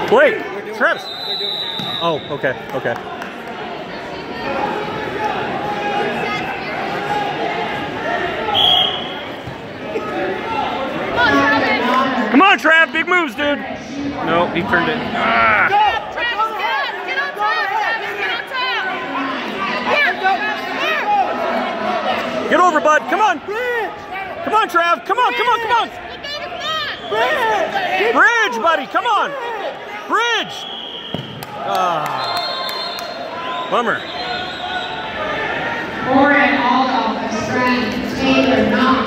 Wait, Travis. Oh, okay, okay. Come on, Trav, big moves, dude. No, he turned it. Ah. Get on top, Get over, bud. Come on. Come on, Trav. Come on, come on, come on. Bridge, buddy. Come on. Bridge. Bummer. Warren Aldo, Australian, Taylor, not